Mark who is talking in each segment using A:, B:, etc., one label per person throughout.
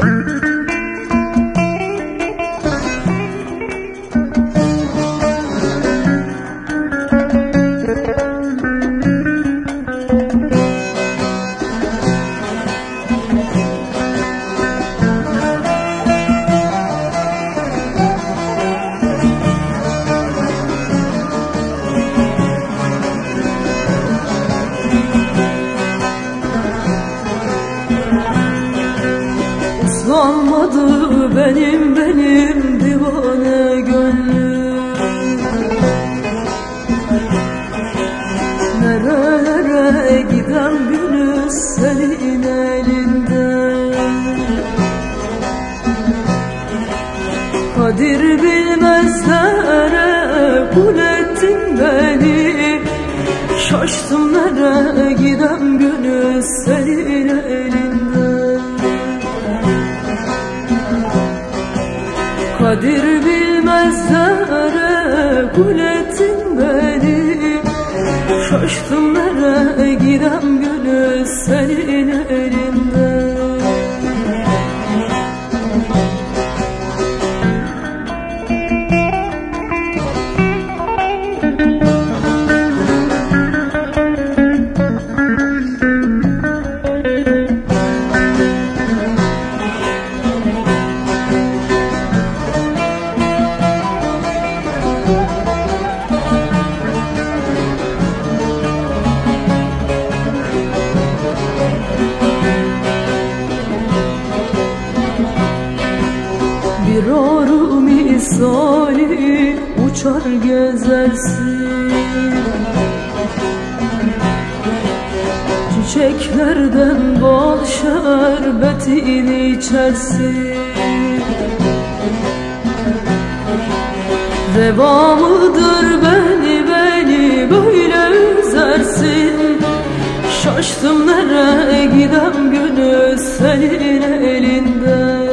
A: Uslanmadı benim divane gönlüm. Nerelere giden gülü senin elinden. Kadir bilmezlere kul ettin beni. Şaştım nereye giden gülü senin elinden. Kadir bilmezlere kul ettin beni. Şaştım nereye giden gülü senin elinden. Bir arı misali uçar gezersin. Çiçeklerden bal şerbetini içersin. Reva mıdır beni böyle üzersin. Şaştım nereye giden gönül senin elinden.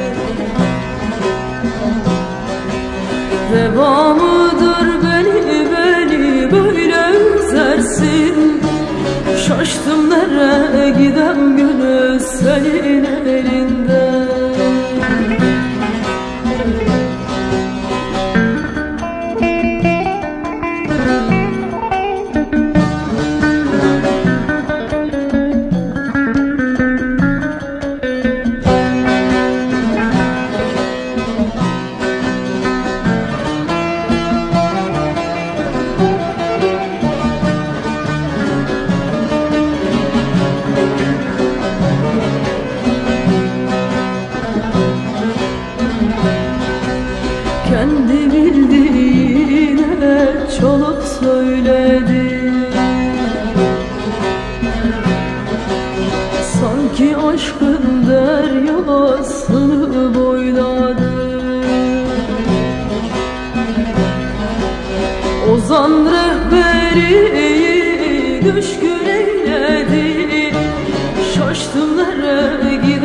A: Reva mıdır beni böyle üzersin. Şaştım nereye giden gönül senin elinden. Kendi bildiğine çalıp söyledi. Sanki aşkın deryasını boyladı. Ozan rehberi düşkün eyledi. Şaştım nereye